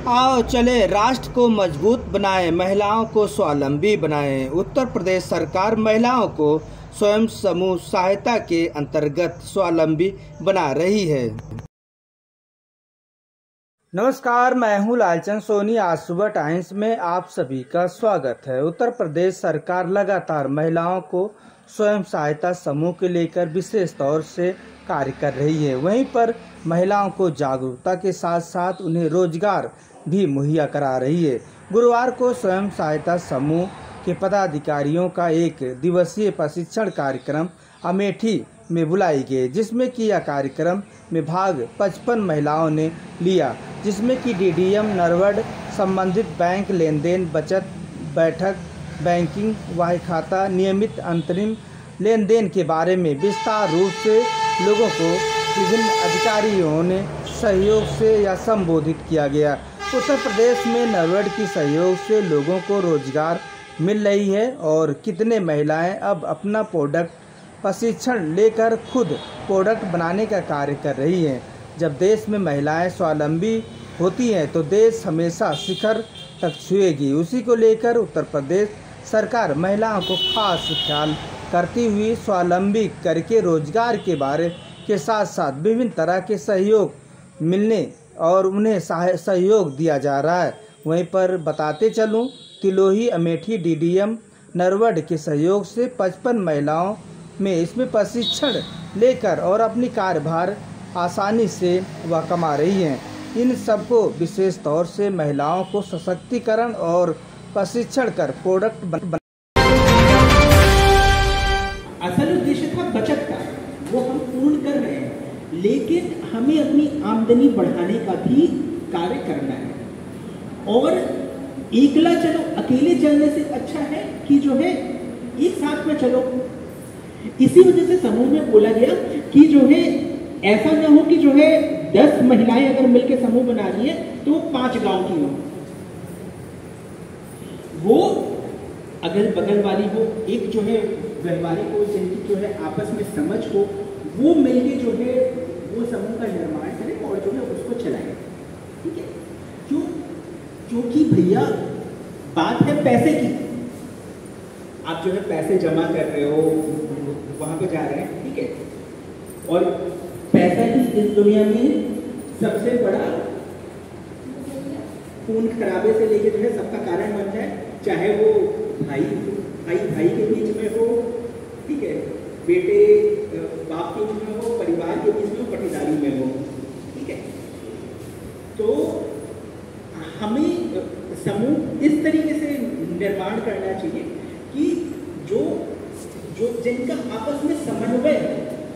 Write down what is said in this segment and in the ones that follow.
आओ चले राष्ट्र को मजबूत बनाएं, महिलाओं को स्वावलंबी बनाएं। उत्तर प्रदेश सरकार महिलाओं को स्वयं समूह सहायता के अंतर्गत स्वावलंबी बना रही है। नमस्कार, मैं हूं लालचंद सोनी। आज सुबह टाइम्स में आप सभी का स्वागत है। उत्तर प्रदेश सरकार लगातार महिलाओं को स्वयं सहायता समूह के लेकर विशेष तौर से कार्य कर रही है। वहीं पर महिलाओं को जागरूकता के साथ साथ उन्हें रोजगार भी मुहैया करा रही है। गुरुवार को स्वयं सहायता समूह के पदाधिकारियों का एक दिवसीय प्रशिक्षण कार्यक्रम अमेठी में बुलाई गई, जिसमें कि यह कार्यक्रम में भाग 55 महिलाओं ने लिया, जिसमें कि डीडीएम नरवड संबंधित बैंक लेन देन, बचत, बैठक, बैंकिंग, वाही खाता, नियमित अंतरिम लेन देन के बारे में विस्तार रूप से लोगों को विभिन्न अधिकारियों ने सहयोग से या संबोधित किया गया। उत्तर प्रदेश में नरवड की सहयोग से लोगों को रोजगार मिल रही है और कितने महिलाएं अब अपना प्रोडक्ट प्रशिक्षण लेकर खुद प्रोडक्ट बनाने का कार्य कर रही हैं। जब देश में महिलाएं स्वावलंबी होती हैं तो देश हमेशा शिखर तक छुएगी। उसी को लेकर उत्तर प्रदेश सरकार महिलाओं को खास ख्याल करती हुई स्वावलंबी करके रोजगार के बारे के साथ साथ विभिन्न तरह के सहयोग मिलने और उन्हें सहयोग दिया जा रहा है। वहीं पर बताते चलूं, तिलोही अमेठी डीडीएम नरवड के सहयोग से 55 महिलाओं में इसमें प्रशिक्षण लेकर और अपनी कार्यभार आसानी से वह कमा रही हैं। इन सबको विशेष तौर से महिलाओं को सशक्तिकरण और प्रशिक्षण कर प्रोडक्ट असल उद्देश्य था बचत का, वो हम पूर्ण कर रहे हैं, लेकिन हमें अपनी आमदनी बढ़ाने का भी कार्य करना है। और एकला चलो, अकेले चलने से अच्छा है कि जो है एक साथ में चलो। इसी वजह से समूह में बोला गया कि जो है ऐसा ना हो कि जो है 10 महिलाएं अगर मिलकर समूह बना रही है तो 5 गांव की हो, वो अगल बगल वाली हो, एक जो है व्यवहारिक हो, जिनकी जो है आपस में समझ हो, वो मिलके जो है वो समूह का निर्माण करें और जो है उसको चलाएं। ठीक है, क्योंकि भैया बात है पैसे की। आप जो है पैसे जमा कर रहे हो, वहां पे जा रहे हैं, ठीक है, और पैसा ही इस दुनिया में सबसे बड़ा खून खराबे से लेके जो है सबका कारण बनता है। चाहे वो भाई के बीच में हो, ठीक है, बेटे बाप के बीच में हो, परिवार के बीच में हो, पटीदारी में हो, ठीक है। तो हमें समूह इस तरीके से निर्माण करना चाहिए कि जो जिनका आपस में समन्वय है,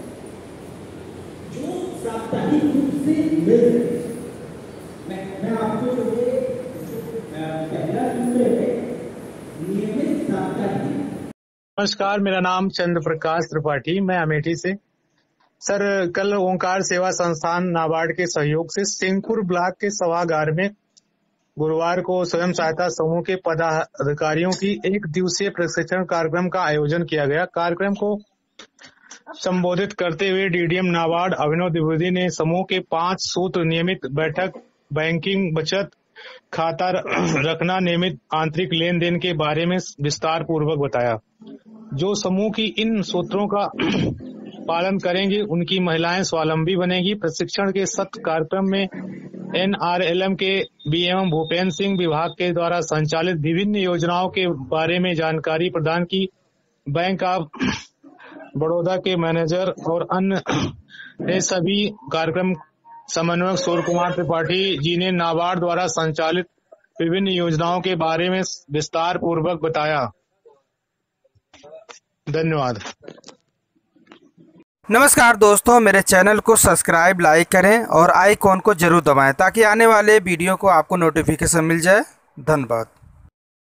जो साप्ताहिक रूप से मिल रहे। मैं आपको जो है पहला सूत्र है नियमित साप्ताहिक। नमस्कार, मेरा नाम चंद्र प्रकाश त्रिपाठी, मैं अमेठी से। सर, कल ओंकार सेवा संस्थान नाबार्ड के सहयोग से सिंहपुर ब्लॉक के सभागार में गुरुवार को स्वयं सहायता समूह के पदाधिकारियों की एक दिवसीय प्रशिक्षण कार्यक्रम का आयोजन किया गया। कार्यक्रम को संबोधित करते हुए डीडीएम नाबार्ड अभिनव द्विवेदी ने समूह के 5 सूत्र नियमित बैठक, बैंकिंग, बचत खाता रखना, नियमित आंतरिक लेन देन के बारे में विस्तार पूर्वक बताया। जो समूह की इन सूत्रों का पालन करेंगे उनकी महिलाएं स्वावलंबी बनेगी। प्रशिक्षण के सत्र कार्यक्रम में NRLM के BM भूपेंद्र सिंह विभाग के द्वारा संचालित विभिन्न योजनाओं के बारे में जानकारी प्रदान की। बैंक ऑफ बड़ौदा के मैनेजर और अन्य सभी कार्यक्रम समन्वयक सूर्य कुमार त्रिपाठी जी ने नाबार्ड द्वारा संचालित विभिन्न योजनाओं के बारे में विस्तार पूर्वक बताया। धन्यवाद। नमस्कार दोस्तों, मेरे चैनल को सब्सक्राइब, लाइक करें और आइकॉन को जरूर दबाएं ताकि आने वाले वीडियो को आपको नोटिफिकेशन मिल जाए। धन्यवाद।